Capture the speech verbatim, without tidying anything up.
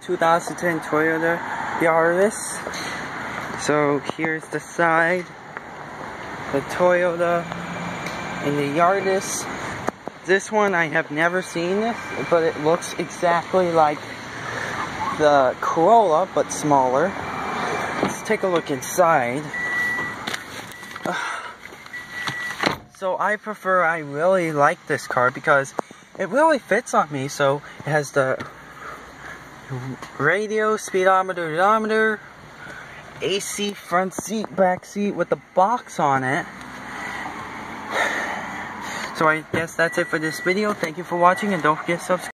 two thousand ten Toyota Yaris. So here's the side, the Toyota and the Yaris. This one I have never seen this, but it looks exactly like the Corolla, but smaller. Let's take a look inside. So I prefer, I really like this car because it really fits on me. So it has the radio, speedometer, odometer, A C, front seat, back seat with the box on it. So I guess that's it for this video. Thank you for watching, and don't forget to subscribe.